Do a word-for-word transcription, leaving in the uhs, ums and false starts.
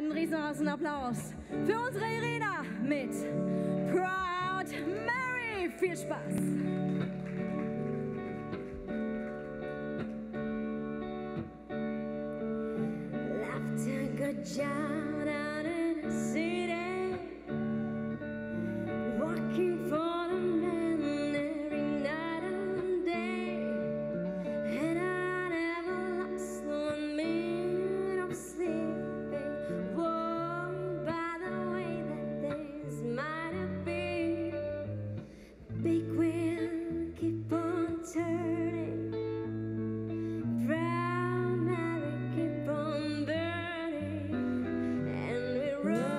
einen riesengroßen Applaus für unsere Irina mit Proud Mary. Viel Spaß! Left a good job out in the city, working for the man every night and day, and I never lost one minute of sleeping, worried by the way that things might have been. Big wheel keep on turning, proud Mary keep on burning, and we run